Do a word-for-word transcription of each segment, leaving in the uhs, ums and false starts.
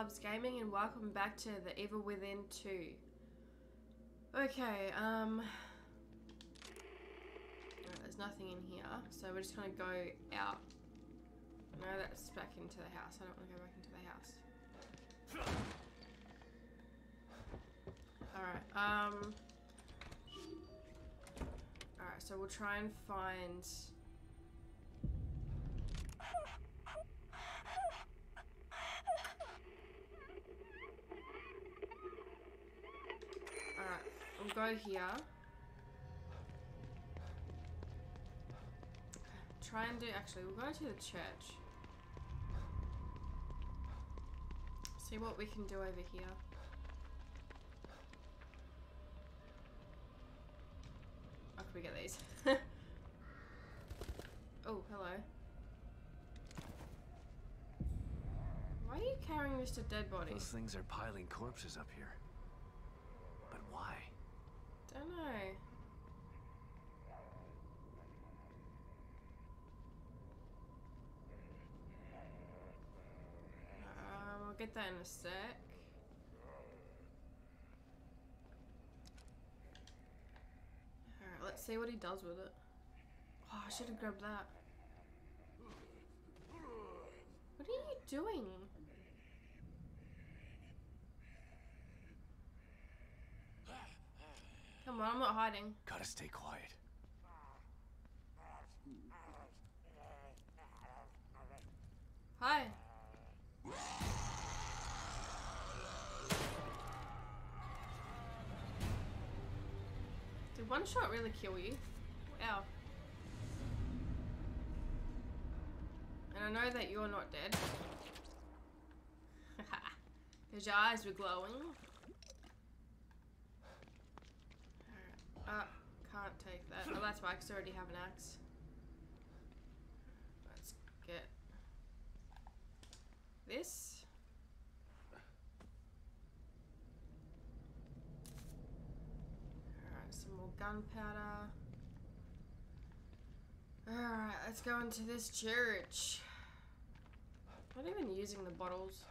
EmLoves Gaming and welcome back to The Evil Within two. Okay, um... right, there's nothing in here, so we're just gonna go out. No, that's back into the house. I don't want to go back into the house. Alright, um... Alright, so we'll try and find... Alright, we'll go here. Try and do, actually, we'll go to the church. See what we can do over here. How can we get these? Oh, hello. Why are you carrying this to dead bodies? Those things are piling corpses up here. But why? Don't know. Um, I'll get that in a sec. Alright, let's see what he does with it. Oh, I should have grabbed that. What are you doing? Come on, I'm not hiding. Gotta stay quiet. Hi. Did one shot really kill you? Wow. And I know that you're not dead. Because your eyes were glowing. Uh, can't take that. Oh, that's why, because I already have an axe. Let's get this. Alright, some more gunpowder. Alright, let's go into this church. I'm not even using the bottles.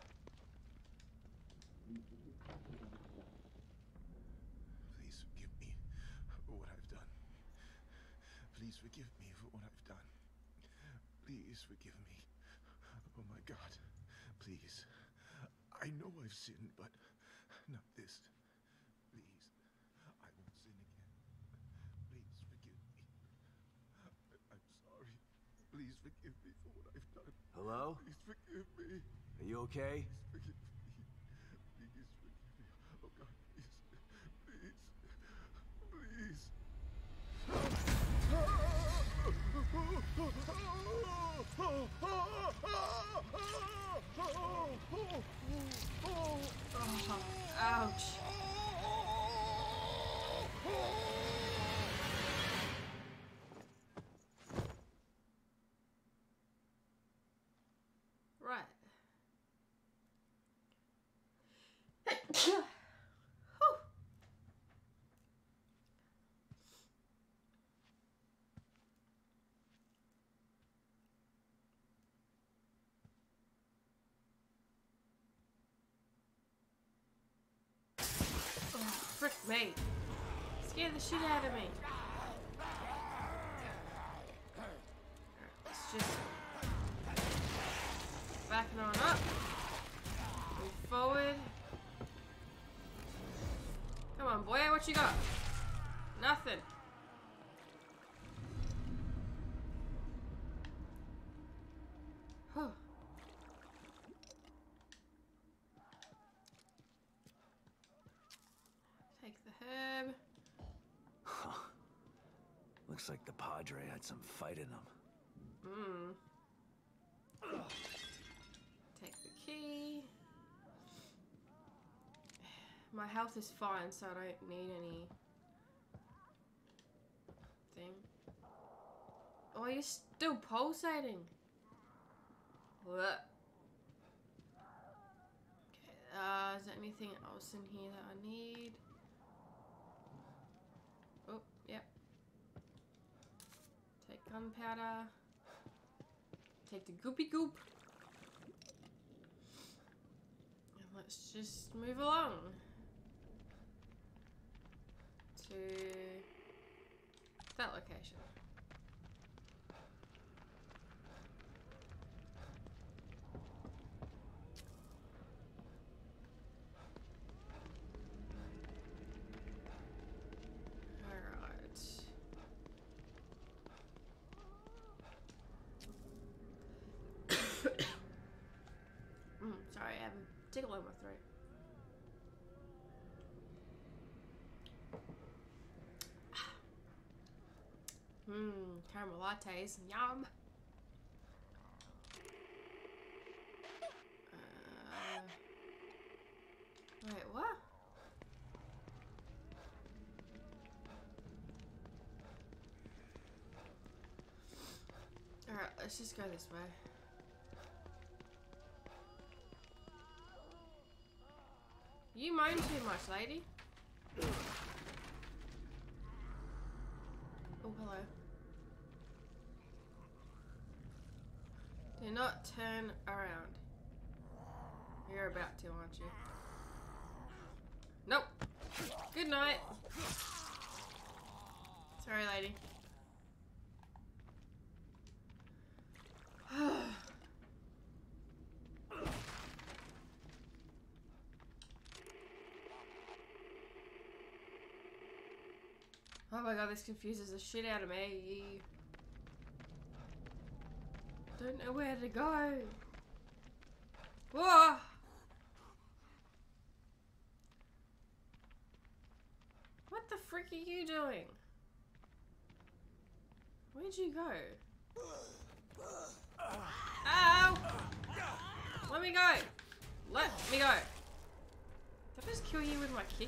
Please forgive me for what I've done. Please forgive me for what I've done. Please forgive me. Oh my God. Please. I know I've sinned, but not this. Please. I won't sin again. Please forgive me. I I'm sorry. Please forgive me for what I've done. Hello? Please forgive me. Are you okay? Please forgive me. Please forgive me. Oh God, please. Please. Oh, ouch. Right. Whew. Oh, frick me. Scared the shit out of me. Alright, let's just backing on up. Move forward. Come on, boy, what you got? Nothing. Whew. Take the herb. Huh. Looks like the Padre had some fight in him. Mmm. Take the key. My health is fine, so I don't need any thing. Oh, you're still pulsating. What? Okay, uh, is there anything else in here that I need? Oh, yep. Take gunpowder. Take the goopy goop. Let's just move along to that location. Sorry, I have a tickle in my throat. Mmm, caramel lattes, yum. Uh, wait, what? Alright, let's just go this way. You moan too much, lady. Oh, hello. Do not turn around. You're about to, aren't you? Nope. Good night. Sorry, lady. Oh my god, this confuses the shit out of me. Don't know where to go. Whoa! What the frick are you doing? Where'd you go? Ow! Let me go! Let me go! Did I just kill you with my kick?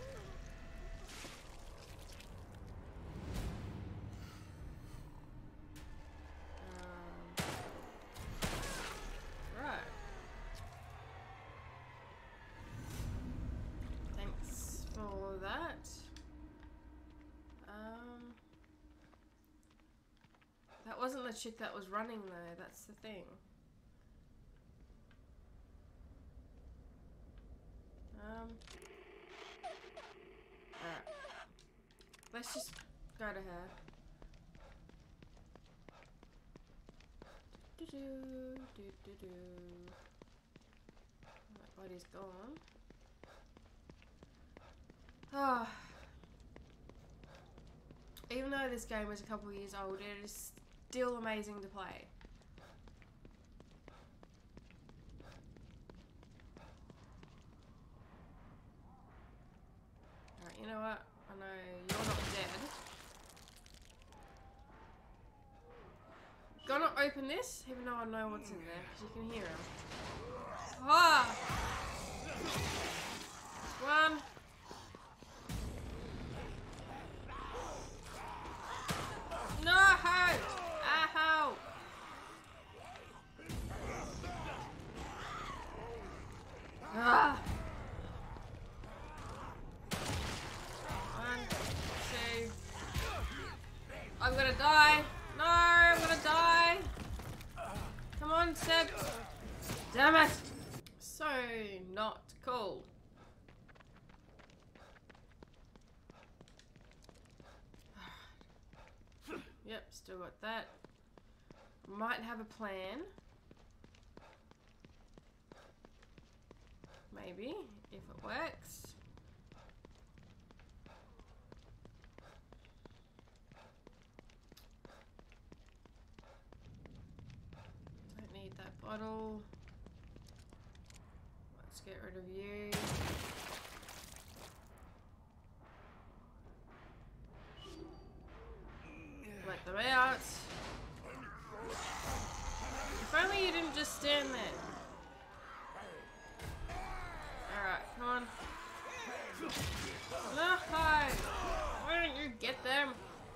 That wasn't the chick that was running though, that's the thing. Um. Alright. Let's just go to her. Do do do do do. My body's gone. Ah. Even though this game is a couple years old, it is still amazing to play. Alright, you know what? I know you're not dead. Gonna open this, even though I know what's in there, because you can hear him. Ah! One. No! Ow! Ah! One, two. I'm gonna die. No, I'm gonna die. Come on, Seb. Damn it. So not cool. Yep, still got that. Might have a plan. Maybe, if it works. Don't need that bottle. Let's get rid of you. Let them out. If only you didn't just stand there. Alright, come on. No! Why don't you get them?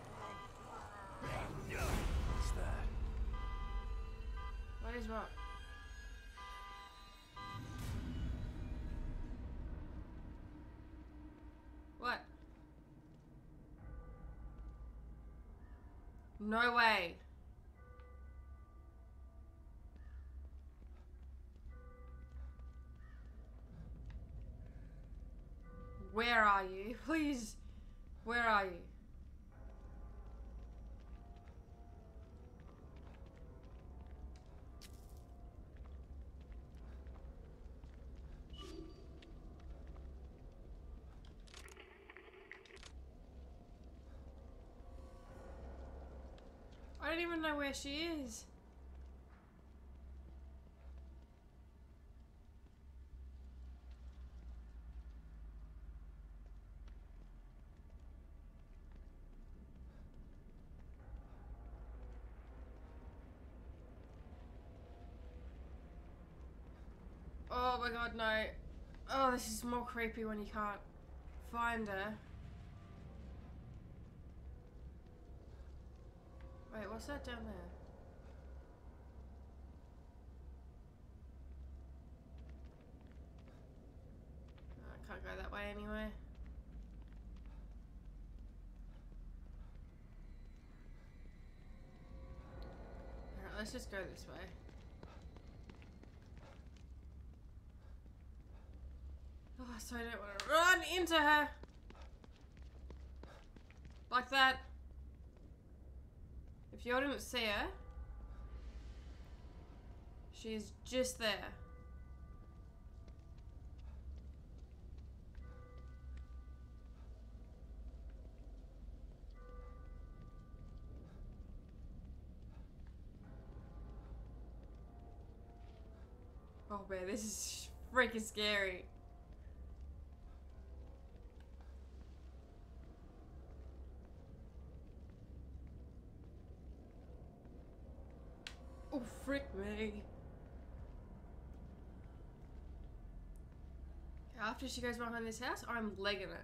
What's that? What is what? What? No way. Where are you? Please. Where are you? I don't even know where she is. Oh my god, no. Oh, this is more creepy when you can't find her. Wait, what's that down there? Oh, I can't go that way anyway. Alright, let's just go this way. Oh, so I don't want to run into her. Like that. If you didn't see her, she's just there. Oh man, this is freaking scary. Oh, frick me. After she goes behind this house, I'm legging it.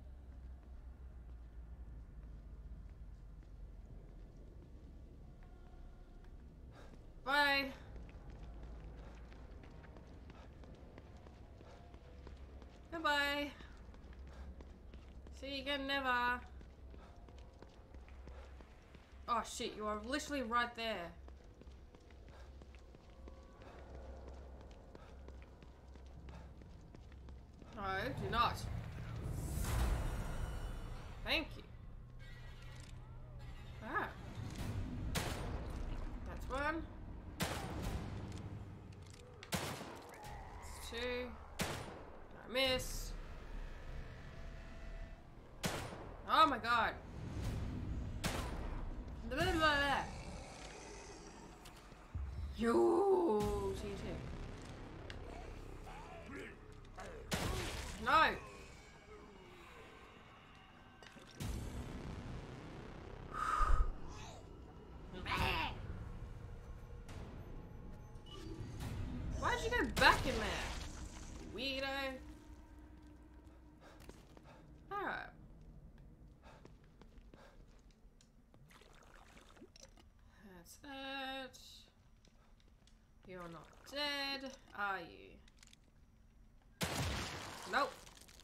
Bye. Goodbye. See you again, never. Oh shit, you are literally right there. No, do not. Thank you. Ah. That's one. That's two. I miss. Oh my god. Blah, blah, blah. Yo, T T. No. Why'd you go back in there? Weirdo. Alright. That's that. You're not dead, are you? Nope.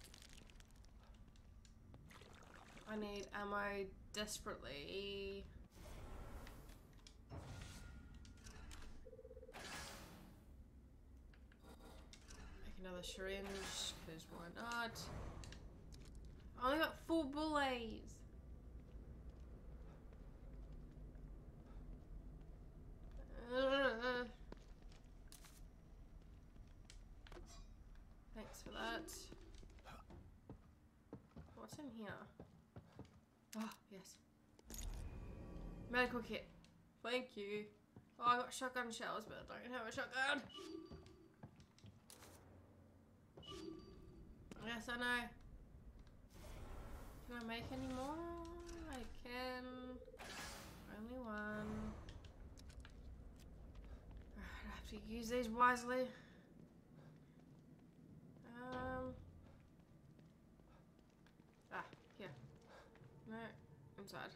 I need ammo desperately. Make another syringe, because why not? I only got four bullets. Uh, thanks for that. What's in here? Oh, yes. Medical kit. Thank you. Oh, I got shotgun shells, but I don't have a shotgun. Yes, I know. Can I make any more? I can. Only one. I have to use these wisely. Um. Ah, here. No, inside.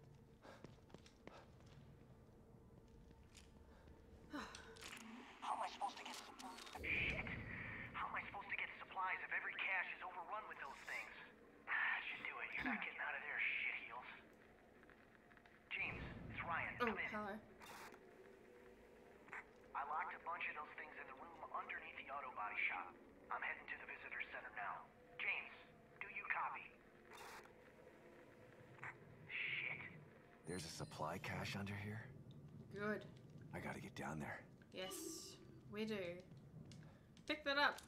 How am I supposed to get supplies? Shit! How am I supposed to get supplies if every cache is overrun with those things? Ah, should do it. You're not getting out of there, shit heels. James, it's Ryan. Oh, Come in. hello. I locked a bunch of those things in the room underneath the auto body shop. I'm heading to the visitor center now. James, do There's a supply cache under here. Good. I gotta get down there. Yes, we do. Pick that up.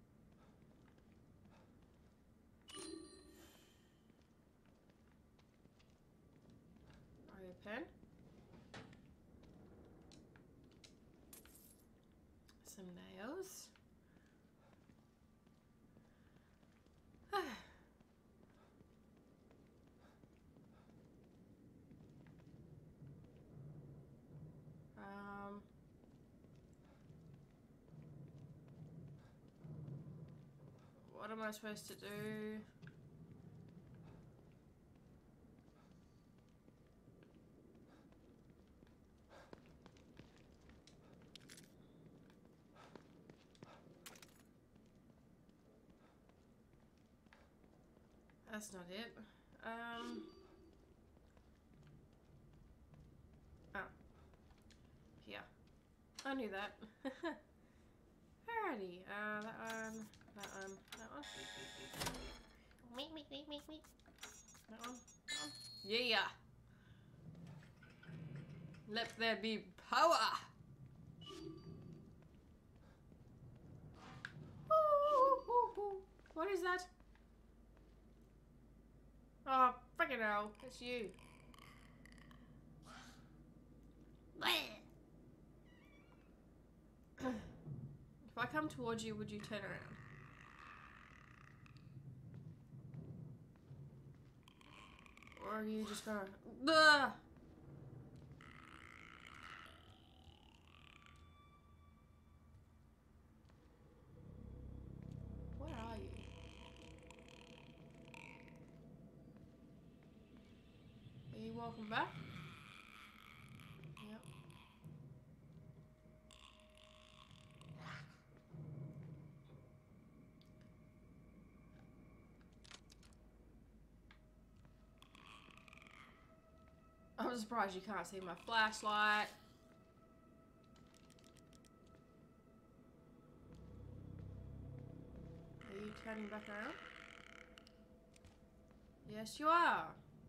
Open. Some nails. um. What am I supposed to do? That's not it. Um. Oh. Here. I knew that. Alrighty. Uh, that one. That one. That one. Meet, meet, meet, meet, meet. That one. That one. Yeah. Let there be power. Ooh, ooh, ooh. What is that? Oh, freaking hell. It's you. If I come towards you, would you turn around? Or are you just gonna... Ugh! Where are you? Are you walking back? Yep. I'm surprised you can't see my flashlight. Are you turning back around? Yes, you are.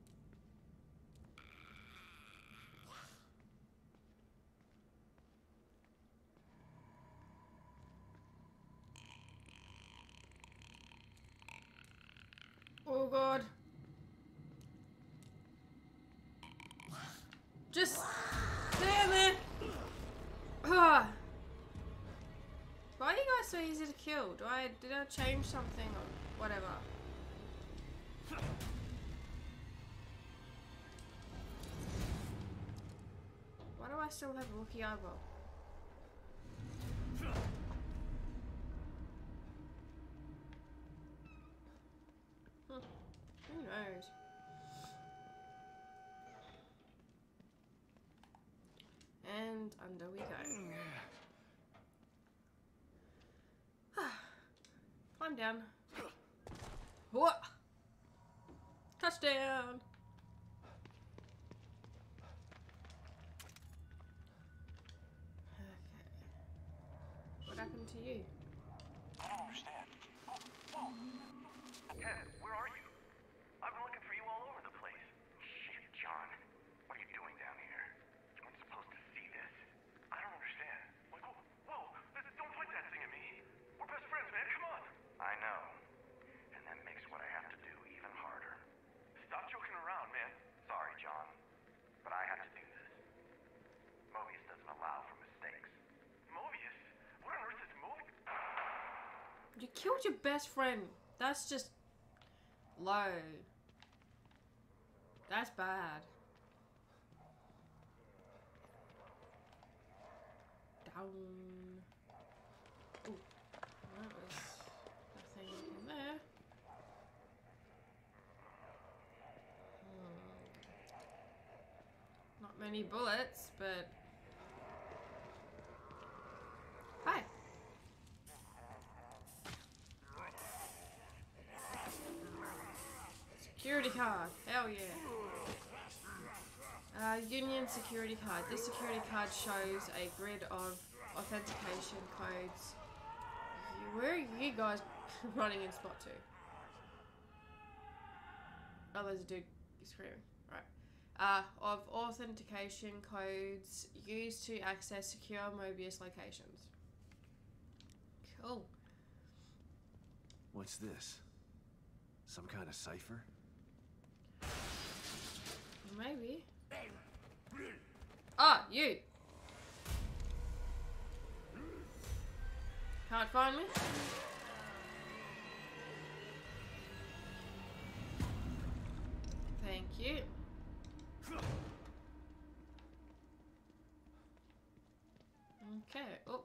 Oh god. Just stand there. Ah. Why are you guys so easy to kill? Do I did I change something or whatever? Why do I still have a rookie eyeball? Hmm. Who knows? And under we go. Climb down. What? Touchdown! Okay. What happened to you? I don't understand. Oh, whoa. Ted, where are you? I've been looking for you all over the place. Shit, John. What are you doing down here? I'm supposed to see this. I don't understand. Like, whoa, whoa, don't point that thing at me. We're best friends, man. Come on. I know. And that makes what I have to do even harder. Stop joking around, man. Sorry, John. But I have to do this. Mobius doesn't allow for mistakes. Mobius? What on earth is Mobius? You killed your best friend. That's just low. That's bad. Down. Ooh, that was nothing in there. Hmm. Not many bullets, but hi. Security card. Hell yeah. Uh, Union security card. This security card shows a grid of authentication codes. You, where are you guys running in spot two? Oh, there's a dude screaming. Right. uh, of authentication codes used to access secure Mobius locations. Cool. What's this? Some kind of cipher? Maybe. Ah, you. Can't find me? Thank you. Okay. Oh.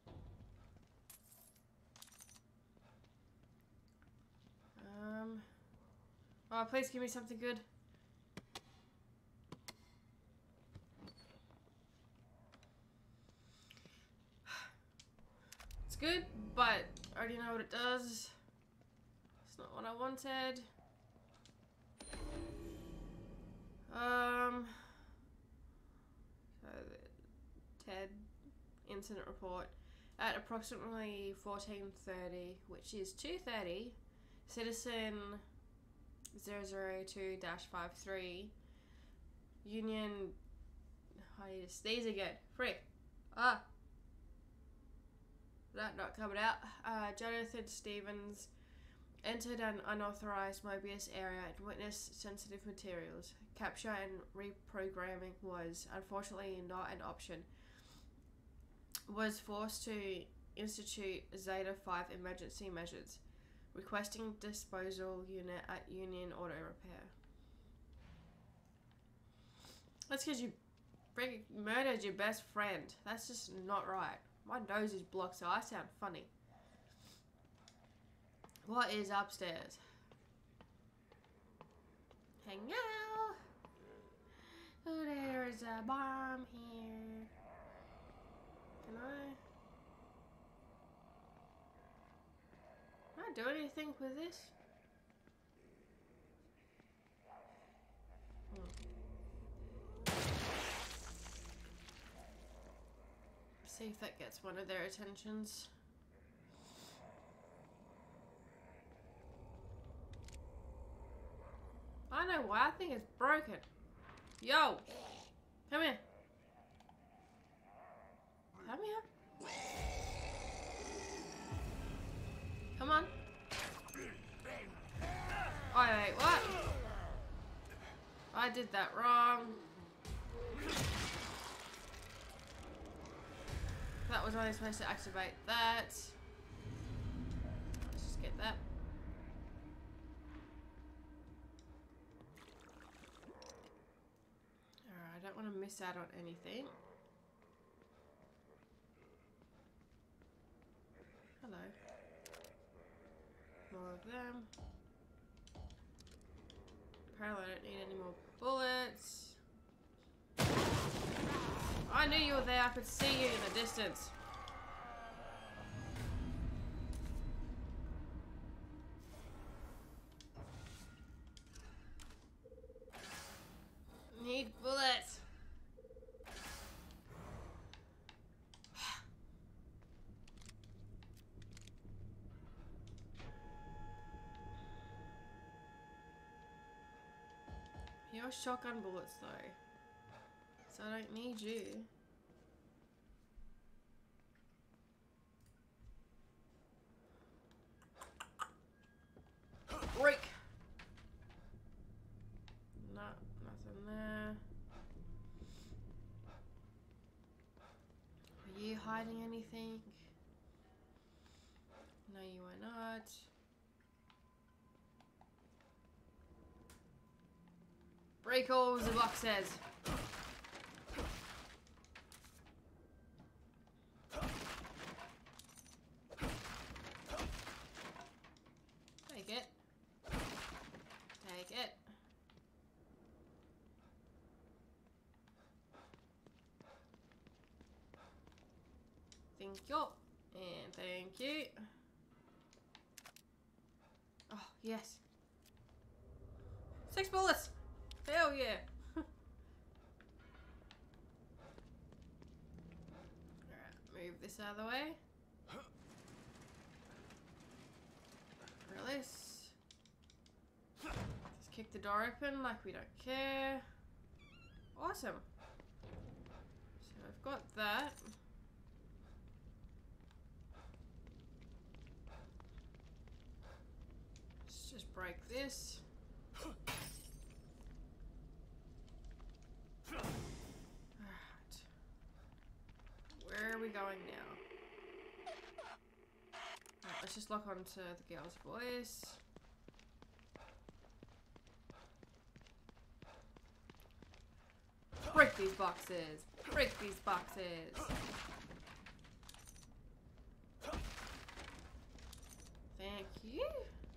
Um. Oh, please give me something good. It's good, but I already know what it does. It's not what I wanted. Um. So, the Ted incident report. At approximately fourteen thirty, which is two thirty, Citizen zero zero two dash fifty-three, Union. I need to sneeze again. Frick. Ah. That not coming out. Uh, Jonathan Stevens entered an unauthorized Mobius area and witnessed sensitive materials. Capture and reprogramming was, unfortunately, not an option. Was forced to institute Zeta five emergency measures, requesting disposal unit at Union Auto Repair. That's because you freaking murdered your best friend. That's just not right. My nose is blocked, so I sound funny. What is upstairs? Hang out. Oh, there's a bomb here. Can I? Can I do anything with this? Hmm. See if that gets one of their attentions. I know why. I think it's broken. Yo! Come here. Come here. Come on. Oh, wait, what? I did that wrong. That was only supposed to activate that. Let's just get that. Alright, I don't want to miss out on anything. Hello. More of them. Apparently I don't need any more bullets. I knew you were there. I could see you in the distance. Need bullets. You're shotgun bullets though. So I don't need you. Break! No, nothing there. Are you hiding anything? No, you are not. Break all the boxes. Take it. Take it. Thank you. And thank you. Oh, yes. Six bullets. Hell yeah. Alright, move this out of the way. Release. Just kick the door open like we don't care. Awesome. So I've got that. Let's just break this. Alright. Where are we going now? Right, let's just lock onto the girl's voice. Break these boxes! Break these boxes! Thank you.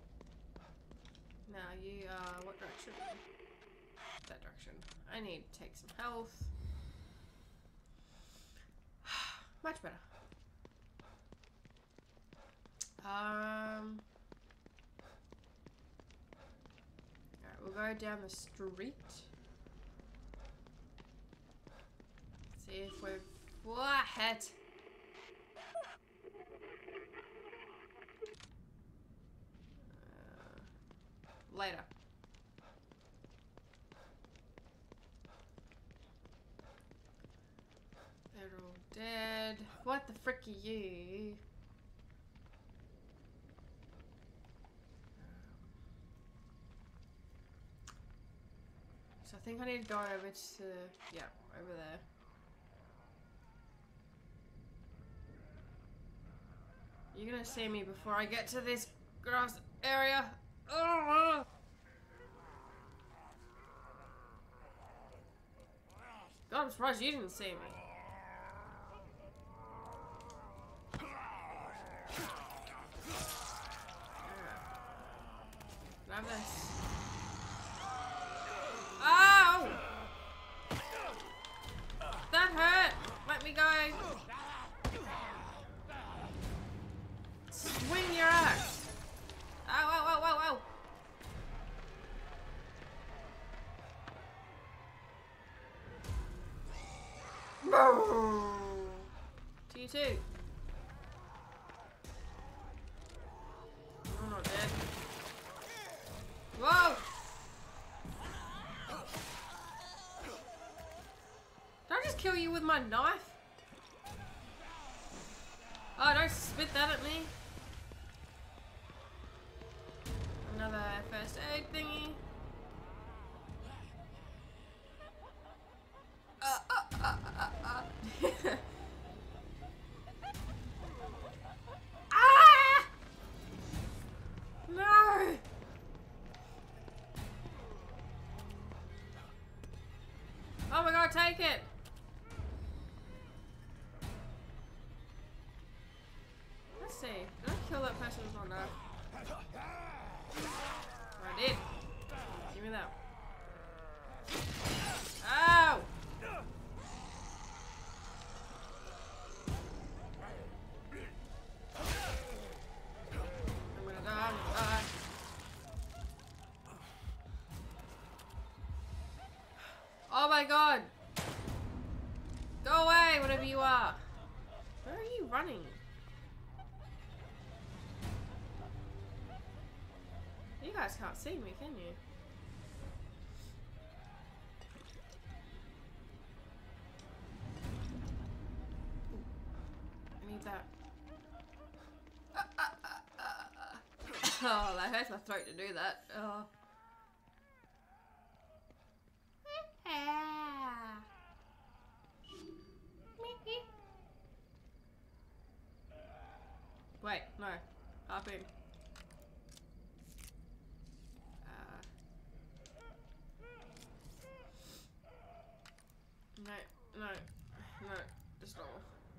Now you, uh, what direction? That direction. I need to take some health. Much better. Um. Alright, we'll go down the street. See if we've. What? Uh, later. They're all dead. What the frick are you? So I think I need to go over to, yeah, over there. You're gonna see me before I get to this grass area. Oh! God, I'm surprised you didn't see me. Grab this. Ow! That hurt! Let me go! Swing your axe! Ow, ow, ow, ow, ow! To you too. I'm not dead. Whoa! Did I just kill you with my knife? Oh, don't spit that at me. Another first aid thingy. Uh, uh, uh, uh, uh. Ah! No! Oh my god, take it! Let's see. Did I kill that person or not? I did. Give me that. Ow! I'm gonna die, I'm gonna die. Oh my god! Go away, whatever you are! Where are you running? You guys can't see me, can you? I need that. Uh, uh, uh, uh. Oh, that hurts my throat to do that. Oh. Wait, no. Hop in. Uh, no, no, no. Just normal.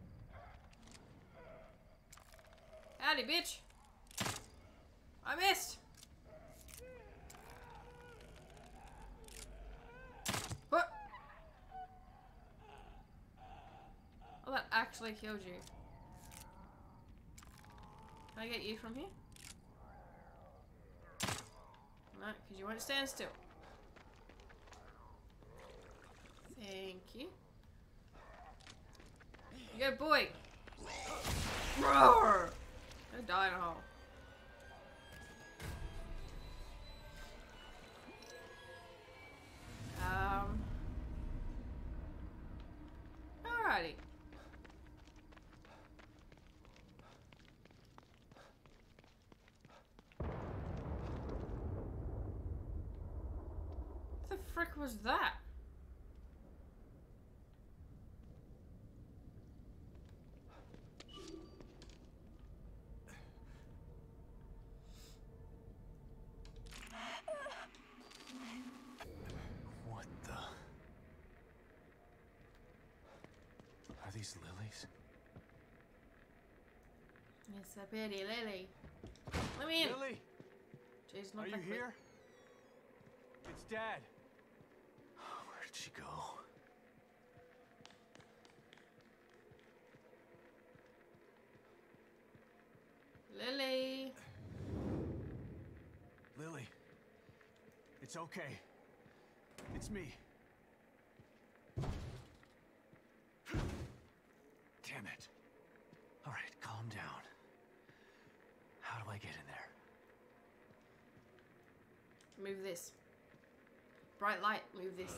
Howdy, bitch! I missed! What? Oh, that actually killed you. Can I get you from here? No, because you won't stand still. Thank you. You go, boy! Roar! Go die in a hole. Um. Alrighty. What the frick was that? What the? Are these lilies? It's a pity, Lily. Let me in. Lily! Jeez, not Are you that quick. here? It's Dad. Where did she go? Lily. Lily. It's okay. It's me. Damn it. All right, calm down. How do I get in there? Move this. Bright light, move this.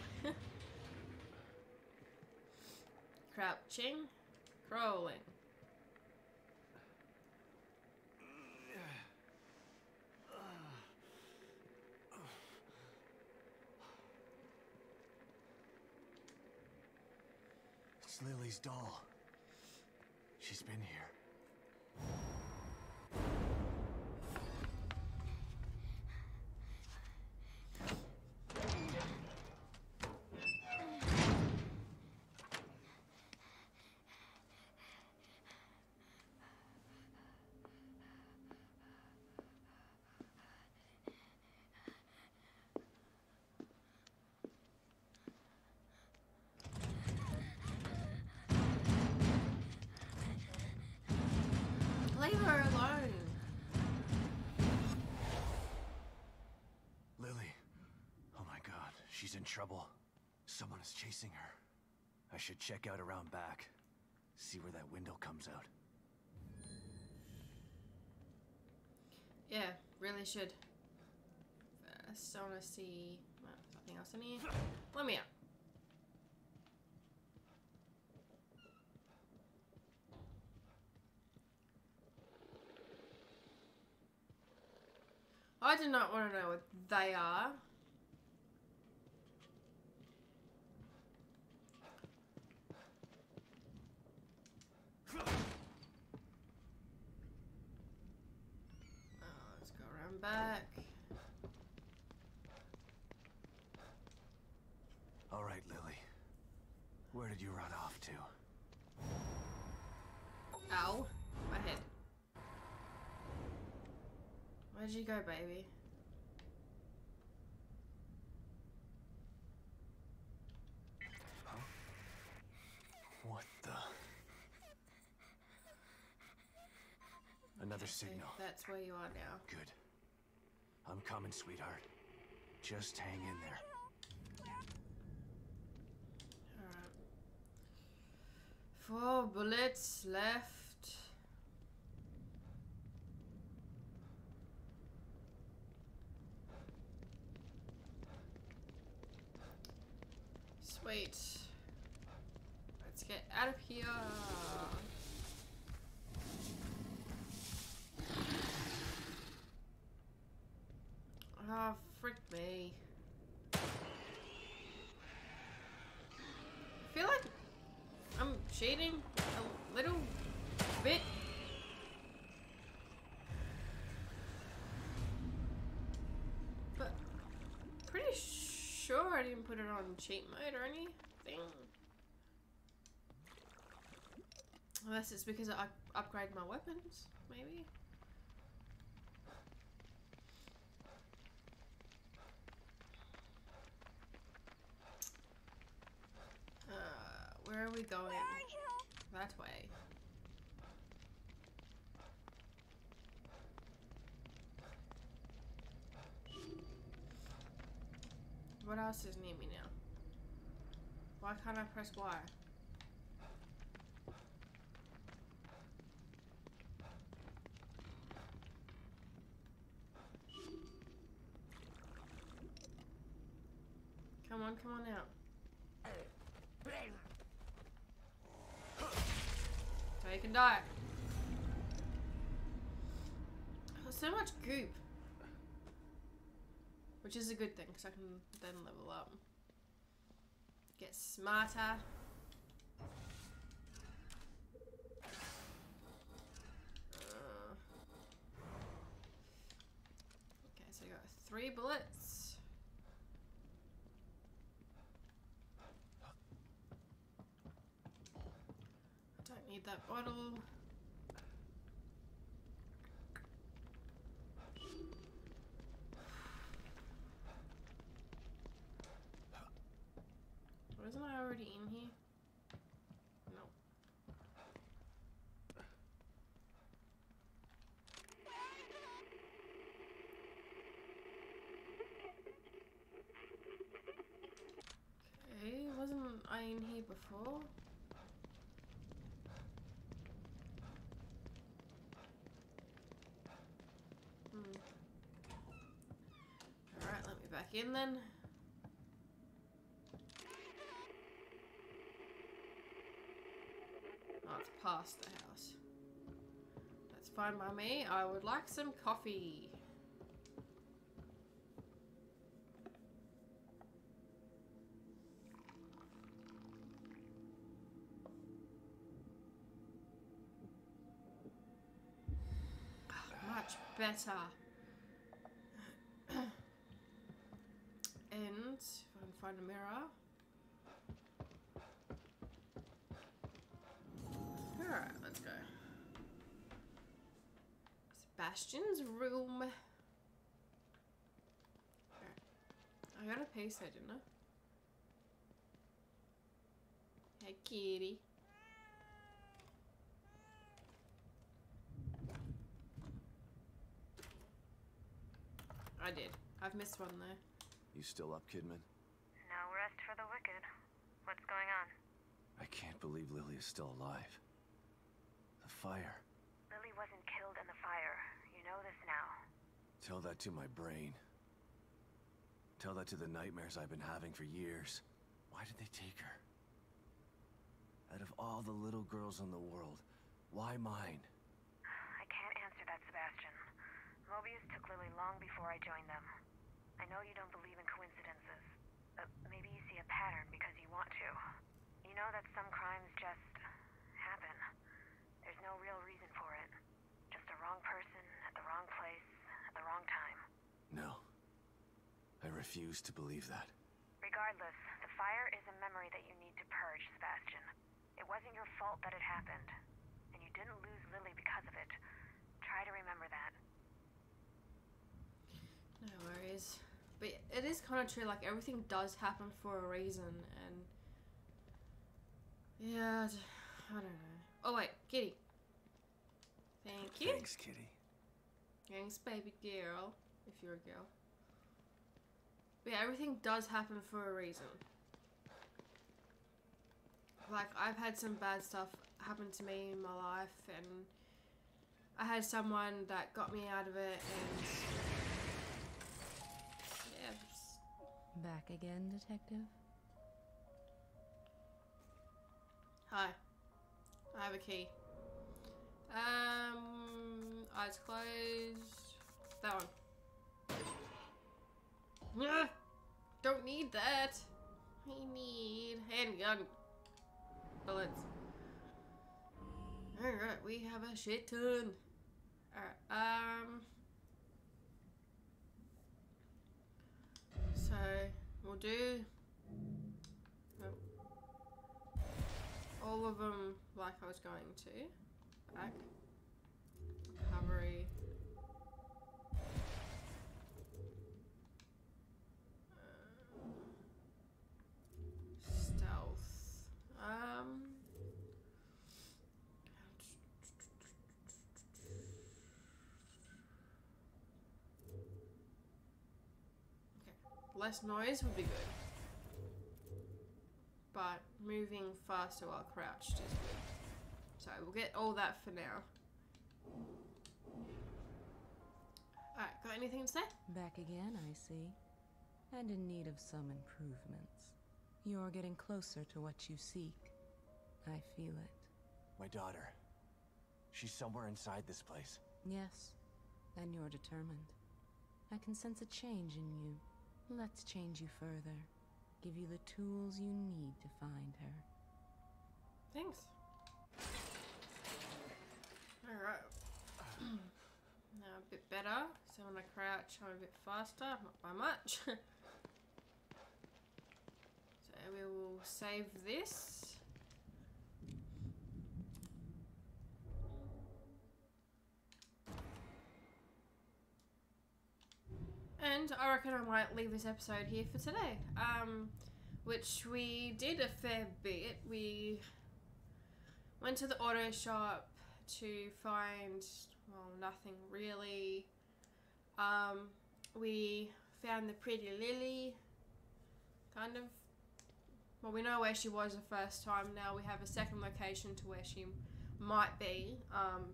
Crouching. Crawling. It's Lily's doll. She's been here. Leave her alone. Lily. Oh my god, she's in trouble. Someone is chasing her. I should check out around back. See where that window comes out. Yeah, really should. First, I want to see. Well, nothing else in here. Let me out. I do not want to know what they are. Oh, let's go around back. All right, Lily. Where did you run off to? Ow. My head. Where'd you go, baby? Huh? What the? Another So signal. that's where you are now. Good. I'm coming, sweetheart. Just hang in there. Alright. Four bullets left. Sweet. Let's get out of here. Oh, frick me. I feel like I'm cheating a little bit. But pretty sure I didn't put it on cheat mode or anything. Unless it's because I upgrade my weapons, maybe. Uh, where are we going? That way. What else is near me now? Why can't I press Y? Come on, come on out. you can die. Oh, so much goop. Which is a good thing, because I can then level up. Get smarter. Uh, okay, so I got three bullets. I don't need that bottle. Wasn't I already in here? No. Okay, wasn't I in here before? Hmm. Alright, let me back in then. Oh, it's past the house. That's fine by me. I would like some coffee. Much better. And if I can find a mirror. Alright, let's go. Sebastian's room. Alright. I got a piece there, didn't I? Hey, kitty. I did. I've missed one there. You still up, Kidman? No rest for the wicked. What's going on? I can't believe Lilly is still alive. The fire. Lilly wasn't killed in the fire. You know this now. Tell that to my brain. Tell that to the nightmares I've been having for years. Why did they take her? Out of all the little girls in the world, why mine? I can't answer that, Sebastian. Mobius took Lilly long before I joined them. I know you don't believe in coincidences. Uh, maybe you see a pattern because you want to. You know that some crimes just happen. There's no real reason for it. Just the wrong person at the wrong place at the wrong time. No. I refuse to believe that. Regardless, the fire is a memory that you need to purge, Sebastian. It wasn't your fault that it happened. And you didn't lose Lilly because of it. Try to remember that. No worries. But it is kind of true, like everything does happen for a reason, and yeah, I don't know. Oh wait, kitty. Thank you. Thanks, kitty. Thanks, baby girl, if you're a girl. But yeah, everything does happen for a reason. Like, I've had some bad stuff happen to me in my life, and I had someone that got me out of it, and yeah. Back again, detective? Hi. I have a key. Um, eyes closed. That one. Ugh, don't need that. I need handgun bullets. Alright, we have a shit ton. Alright, um... so, we'll do... no, all of them like I was going to. Back. Recovery. Uh, stealth. Um... Less noise would be good, but moving faster while crouched is good. So we'll get all that for now. Alright, got anything to say? Back again, I see. And in need of some improvements. You're getting closer to what you seek. I feel it. My daughter. She's somewhere inside this place. Yes, and you're determined. I can sense a change in you. Let's change you further. Give you the tools you need to find her. Thanks. Alright. Now a bit better. So when I crouch, I'm a bit faster, not by much. So we will save this. And I reckon I might leave this episode here for today. Um, which we did a fair bit. We went to the auto shop to find, well, nothing really. Um, we found the pretty Lilly, kind of. Well, we know where she was the first time. Now we have a second location to where she might be. Um,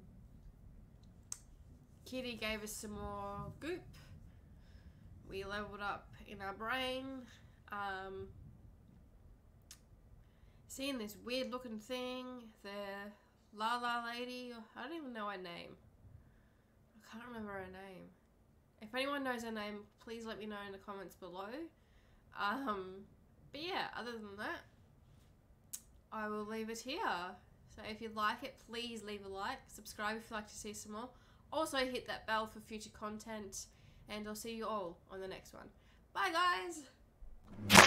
Kitty gave us some more goop. We leveled up in our brain. Um, seeing this weird looking thing, the Lala lady, I don't even know her name. I can't remember her name. If anyone knows her name, please let me know in the comments below. Um, but yeah, other than that, I will leave it here. So if you like it, please leave a like, subscribe if you'd like to see some more. Also hit that bell for future content. And I'll see you all on the next one. Bye, guys!